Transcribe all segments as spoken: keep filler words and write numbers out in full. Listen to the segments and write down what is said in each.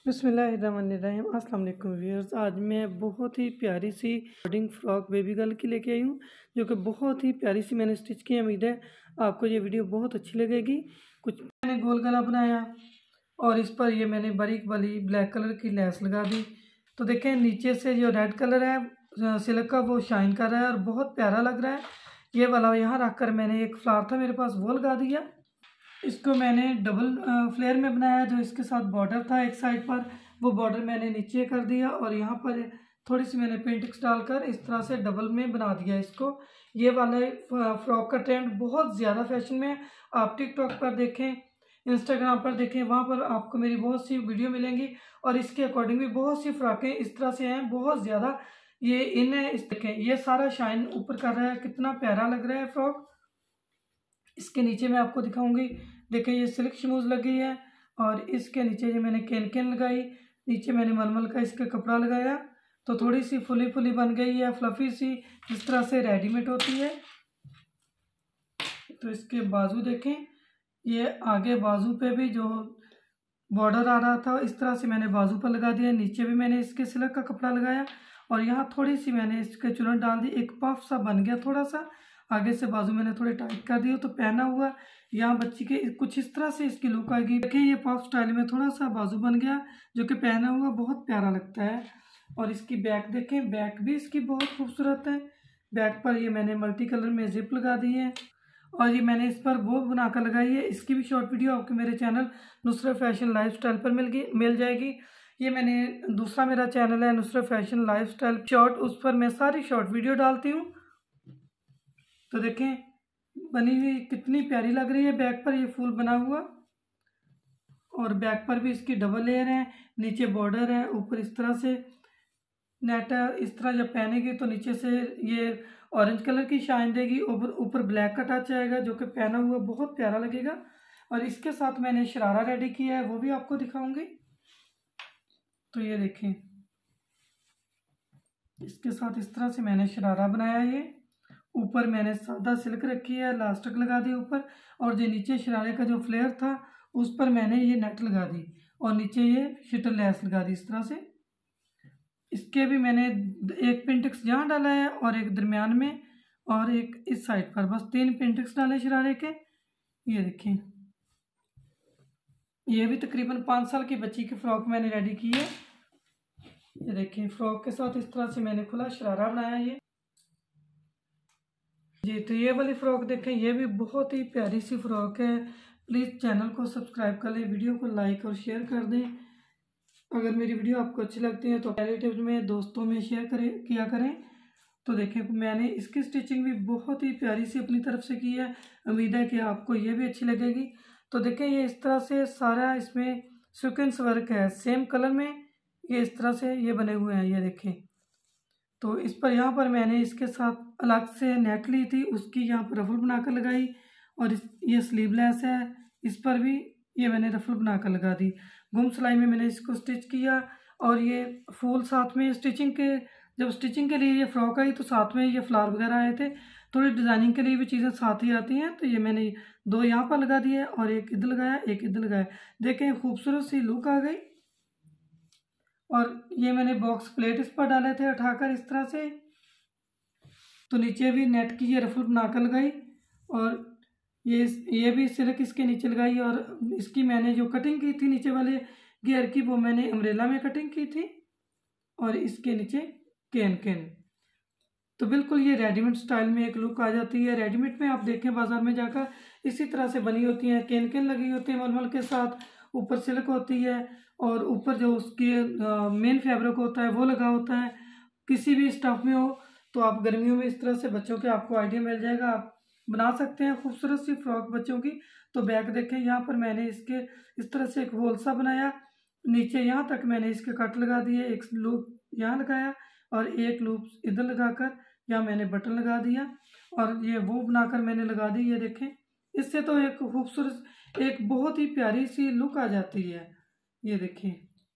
बिस्मिल्लाहिर्रहमानिर्रहीम। अस्सलाम वालेकुम व्यूअर्स। आज मैं बहुत ही प्यारी सी वेडिंग फ्रॉक बेबी गर्ल की लेके आई हूँ, जो कि बहुत ही प्यारी सी मैंने स्टिच की है। उम्मीद है आपको ये वीडियो बहुत अच्छी लगेगी। कुछ मैंने गोल गला बनाया और इस पर ये मैंने बारीक वाली ब्लैक कलर की लैस लगा दी। तो देखें नीचे से जो रेड कलर है सिल्क का वो शाइन कर रहा है और बहुत प्यारा लग रहा है। ये वाला यहाँ रख कर मैंने एक फ्लावर था मेरे पास वो लगा दिया। इसको मैंने डबल फ्लेयर में बनाया, जो इसके साथ बॉर्डर था एक साइड पर वो बॉर्डर मैंने नीचे कर दिया और यहाँ पर थोड़ी सी मैंने पेंटिक्स डालकर इस तरह से डबल में बना दिया इसको। ये वाला फ्रॉक का ट्रेंड बहुत ज़्यादा फैशन में है। आप टिकटॉक पर देखें, इंस्टाग्राम पर देखें, वहाँ पर आपको मेरी बहुत सी वीडियो मिलेंगी और इसके अकॉर्डिंग भी बहुत सी फ्रॉकें इस तरह से हैं, बहुत ज़्यादा ये इन है। इस देखें ये सारा शाइन ऊपर कर रहा है, कितना प्यारा लग रहा है फ्रॉक। इसके नीचे मैं आपको दिखाऊंगी, देखिए ये सिल्क शमूज लगी है और इसके नीचे ये मैंने कैन कैन लगाई, नीचे मैंने मलमल का इसका कपड़ा लगाया तो थोड़ी सी फुली फुली बन गई है, फ्लफी सी, जिस तरह से रेडीमेड होती है। तो इसके बाजू देखें, ये आगे बाजू पे भी जो बॉर्डर आ रहा था इस तरह से मैंने बाजू पर लगा दिया, नीचे भी मैंने इसके सिल्क का कपड़ा लगाया और यहाँ थोड़ी सी मैंने इसके चुनट डाल दी, एक पफ सा बन गया थोड़ा सा। आगे से बाजू मैंने थोड़े टाइट कर दिए तो पहना हुआ यहाँ बच्ची के कुछ इस तरह से इसकी लुक आएगी। देखिए ये पफ स्टाइल में थोड़ा सा बाजू बन गया, जो कि पहना हुआ बहुत प्यारा लगता है। और इसकी बैक देखें, बैक भी इसकी बहुत खूबसूरत है। बैक पर ये मैंने मल्टी कलर में जिप लगा दी है और ये मैंने इस पर वो बनाकर लगाई है। इसकी भी शॉर्ट वीडियो आपके मेरे चैनल नुसरत फैशन लाइफस्टाइल पर मिल गई मिल जाएगी। ये मैंने दूसरा मेरा चैनल है नुसरत फैशन लाइफस्टाइल शॉर्ट, उस पर मैं सारी शॉर्ट वीडियो डालती हूँ। तो देखें बनी हुई कितनी प्यारी लग रही है। बैक पर ये फूल बना हुआ और बैक पर भी इसकी डबल लेयर है, नीचे बॉर्डर है, ऊपर इस तरह से नेट है। इस तरह जब पहनेगी तो नीचे से ये ऑरेंज कलर की शाइन देगी, ऊपर ऊपर ब्लैक का टच आएगा, जो कि पहना हुआ बहुत प्यारा लगेगा। और इसके साथ मैंने शरारा रेडी किया है, वो भी आपको दिखाऊंगी। तो ये देखें इसके साथ इस तरह से मैंने शरारा बनाया। ये ऊपर मैंने सादा सिल्क रखी है, लास्टिक लगा दी ऊपर, और जो नीचे शरारे का जो फ्लेयर था उस पर मैंने ये नेट लगा दी और नीचे ये शिटल लैस लगा दी इस तरह से। इसके भी मैंने एक पेंटिक्स यहाँ डाला है और एक दरमियान में और एक इस साइड पर, बस तीन पेंटिक्स डाले शरारे के। ये देखें ये भी तकरीबन पाँच साल की बच्ची की फ्रॉक मैंने रेडी की है। ये देखें फ्रॉक के साथ इस तरह से मैंने खुला शरारा बनाया ये जी। तो ये वाली फ्रॉक देखें, ये भी बहुत ही प्यारी सी फ्रॉक है। प्लीज़ चैनल को सब्सक्राइब कर लें, वीडियो को लाइक और शेयर कर दें। अगर मेरी वीडियो आपको अच्छी लगती है तो रिलेटिव्स में, दोस्तों में शेयर करें किया करें। तो देखें मैंने इसकी स्टिचिंग भी बहुत ही प्यारी सी अपनी तरफ से की है, उम्मीद है कि आपको ये भी अच्छी लगेगी। तो देखें ये इस तरह से सारा इसमें सीक्वेंस वर्क है, सेम कलर में ये इस तरह से ये बने हुए हैं। ये देखें तो इस पर यहाँ पर मैंने इसके साथ अलग से नेट ली थी, उसकी यहाँ पर रफल बनाकर लगाई और इस ये स्लीवलेस है, इस पर भी ये मैंने रफल बनाकर लगा दी। गुम सिलाई में मैंने इसको स्टिच किया और ये फूल साथ में स्टिचिंग के, जब स्टिचिंग के लिए ये फ्रॉक आई तो साथ में ये फ्लावर वगैरह आए थे। थोड़ी डिज़ाइनिंग के लिए भी चीज़ें साथ ही आती हैं, तो ये मैंने दो यहाँ पर लगा दिए और एक इधर लगाया, एक इधर लगाया। देखें खूबसूरत सी लुक आ गई। और ये मैंने बॉक्स प्लेट इस पर डाले थे उठाकर इस तरह से। तो नीचे भी नेट की ये रफल बनाकर लगाई और ये ये भी सिल्क इसके नीचे लगाई और इसकी मैंने जो कटिंग की थी नीचे वाले घेर की, वो मैंने अम्ब्रेला में कटिंग की थी और इसके नीचे कैन कैन। तो बिल्कुल ये रेडीमेड स्टाइल में एक लुक आ जाती है। रेडीमेड में आप देखें बाजार में जाकर इसी तरह से बनी होती हैं, कैन कैन लगी होती है मलमल के साथ, ऊपर सिल्क होती है और ऊपर जो उसकी मेन फैब्रिक होता है वो लगा होता है। किसी भी स्टफ में हो तो आप गर्मियों में इस तरह से बच्चों के आपको आइडिया मिल जाएगा, आप बना सकते हैं खूबसूरत सी फ्रॉक बच्चों की। तो बैक देखें, यहाँ पर मैंने इसके इस तरह से एक होल सा बनाया, नीचे यहाँ तक मैंने इसके कट लगा दिए, एक लूप यहाँ लगाया और एक लूप इधर लगाकर यहाँ मैंने बटन लगा दिया और ये वो बनाकर मैंने लगा दी। ये देखें इससे तो एक खूबसूरत, एक बहुत ही प्यारी सी लुक आ जाती है। ये देखें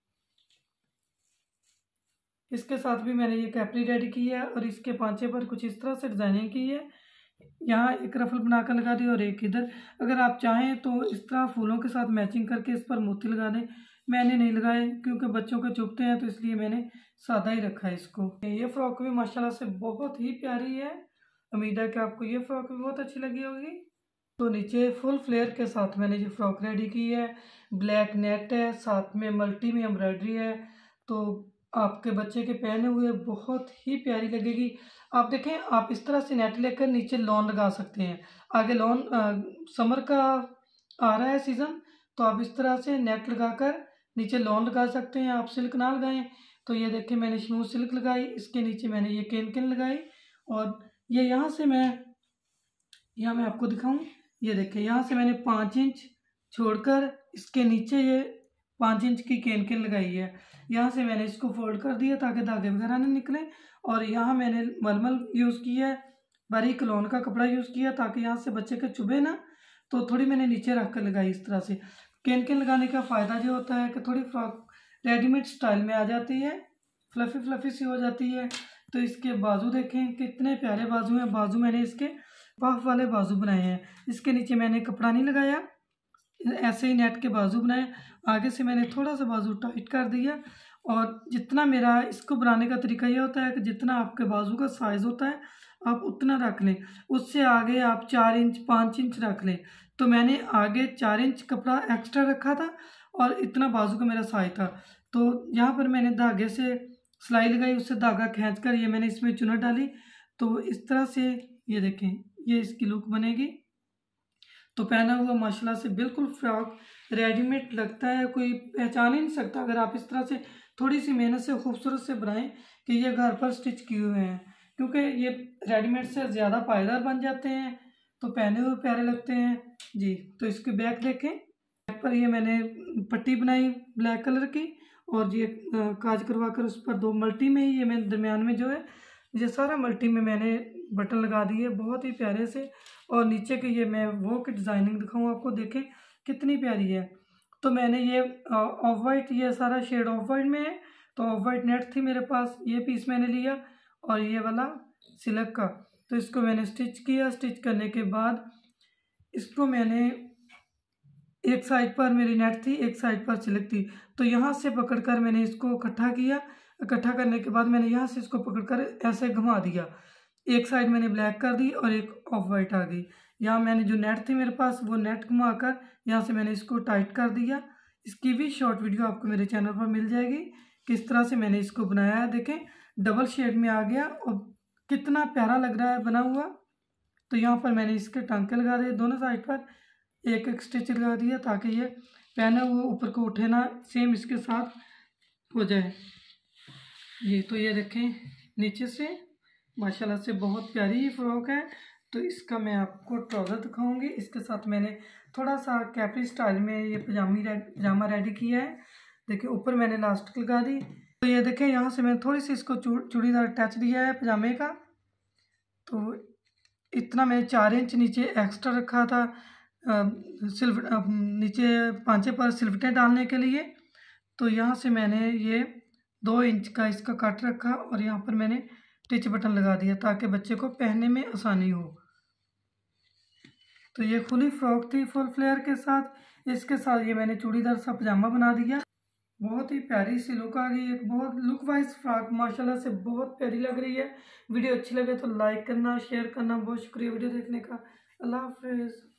इसके साथ भी मैंने ये कैपरी रेडी की है और इसके पांचे पर कुछ इस तरह से डिजाइनिंग की है। यहाँ एक रफल बनाकर लगा दी और एक इधर। अगर आप चाहें तो इस तरह फूलों के साथ मैचिंग करके इस पर मोती लगा दें, मैंने नहीं लगाए क्योंकि बच्चों को चुभते हैं, तो इसलिए मैंने सादा ही रखा है इसको। ये फ्रॉक भी माशाल्लाह से बहुत ही प्यारी है। उम्मीद है कि आपको ये फ्रॉक भी बहुत अच्छी लगी होगी। तो नीचे फुल फ्लेयर के साथ मैंने ये फ्रॉक रेडी की है। ब्लैक नेट है, साथ में मल्टी में एम्ब्रॉयडरी है, तो आपके बच्चे के पहने हुए बहुत ही प्यारी लगेगी। आप देखें, आप इस तरह से नेट लेकर नीचे लॉन लगा सकते हैं। आगे लॉन समर का आ रहा है सीज़न, तो आप इस तरह से नेट लगाकर नीचे लॉन लगा सकते हैं। आप सिल्क ना लगाएं तो ये देखें, मैंने स्मूथ सिल्क लगाई, इसके नीचे मैंने ये केन केन लगाई, और ये यहाँ से मैं यहाँ मैं आपको दिखाऊं, ये देखें यहाँ से मैंने पाँच इंच छोड़कर इसके नीचे ये पाँच इंच की केन केन लगाई है। यहाँ से मैंने इसको फोल्ड कर दिया ताकि धागे वगैरह ना निकले, और यहाँ मैंने मलमल यूज़ किया है, बारीक लॉन का कपड़ा यूज़ किया ताकि यहाँ से बच्चे के चुभे ना, तो थोड़ी मैंने नीचे रख कर लगाई इस तरह से। केन केन लगाने का फ़ायदा जो होता है कि थोड़ी फ्रॉक रेडीमेड स्टाइल में आ जाती है, फ्लफ़ी फ्लफ़ी सी हो जाती है। तो इसके बाजू देखें कितने प्यारे बाजू हैं। बाजू मैंने इसके पफ वाले बाजू बनाए हैं, इसके नीचे मैंने कपड़ा नहीं लगाया, ऐसे ही नेट के बाजू बनाए। आगे से मैंने थोड़ा सा बाजू टाइट कर दिया, और जितना मेरा इसको बनाने का तरीका ये होता है कि जितना आपके बाजू का साइज़ होता है आप उतना रख लें, उससे आगे आप चार इंच पाँच इंच रख लें। तो मैंने आगे चार इंच कपड़ा एक्स्ट्रा रखा था और इतना बाजू का मेरा साइज था। तो यहाँ पर मैंने धागे से सिलाई लगाई, उससे धागा खींच कर ये मैंने इसमें चुनट डाली। तो इस तरह से ये देखें, ये इसकी लुक बनेगी। तो पहना हुआ माशाल्लाह से बिल्कुल फ्रॉक रेडीमेड लगता है, कोई पहचान ही नहीं सकता अगर आप इस तरह से थोड़ी सी मेहनत से खूबसूरत से बनाएं कि ये घर पर स्टिच किए हुए हैं, क्योंकि ये रेडीमेड से ज़्यादा पायदार बन जाते हैं, तो पहने हुए प्यारे लगते हैं जी। तो इसके बैक देखें, बैक पर ये मैंने पट्टी बनाई ब्लैक कलर की, और ये काज करवा कर उस पर दो मल्टी में ही ये मैंने दरमियान में जो है ये सारा मल्टी में मैंने बटन लगा दिए बहुत ही प्यारे से। और नीचे के ये मैं वो की डिज़ाइनिंग दिखाऊँ आपको, देखें कितनी प्यारी है। तो मैंने ये ऑफ वाइट, ये सारा शेड ऑफ वाइट में है, तो ऑफ वाइट नेट थी मेरे पास, ये पीस मैंने लिया, और ये वाला सिल्क का। तो इसको मैंने स्टिच किया। स्टिच करने के बाद इसको मैंने एक साइड पर मेरी नेट थी, एक साइड पर सिल्क थी, तो यहाँ से पकड़कर मैंने इसको इकट्ठा किया। इकट्ठा करने के बाद मैंने यहाँ से इसको पकड़कर ऐसे घुमा दिया, एक साइड मैंने ब्लैक कर दी और एक ऑफ वाइट आ गई। यहाँ मैंने जो नेट थी मेरे पास वो नेट घुमाकर यहाँ से मैंने इसको टाइट कर दिया। इसकी भी शॉर्ट वीडियो आपको मेरे चैनल पर मिल जाएगी, किस तरह से मैंने इसको बनाया है। देखें डबल शेड में आ गया और कितना प्यारा लग रहा है बना हुआ। तो यहाँ पर मैंने इसके टांके लगा दिए, दोनों साइड पर एक एक स्टिच लगा दिया ताकि ये पहना हुआ ऊपर को उठे ना, सेम इसके साथ हो जाए ये। तो ये देखें नीचे से माशाल्लाह से बहुत प्यारी ये फ्रॉक है। तो इसका मैं आपको ट्राउज़र दिखाऊंगी। इसके साथ मैंने थोड़ा सा कैपरी स्टाइल में ये पजामी पजामा रेडी किया है। देखिए ऊपर मैंने इलास्टिक लगा दी। तो ये देखें यहाँ से मैंने थोड़ी सी इसको चूड़ीदार टच दिया है पजामे का। तो इतना मैंने चार इंच नीचे एक्स्ट्रा रखा था सिल्व नीचे पांचे पर सिलवटें डालने के लिए। तो यहाँ से मैंने ये दो इंच का इसका कट रखा और यहाँ पर मैंने टिच बटन लगा दिया ताकि बच्चे को पहनने में आसानी हो। तो ये खुली फ्रॉक थी फुल फ्लेयर के साथ। इसके साथ ये मैंने चूड़ीदार सा पजामा बना दिया। बहुत ही प्यारी सी लुक आ गई, एक बहुत लुक वाइज फ्रॉक माशाल्लाह से बहुत प्यारी लग रही है। वीडियो अच्छी लगे तो लाइक करना, शेयर करना। बहुत शुक्रिया वीडियो देखने का। अल्लाह हाफिज़।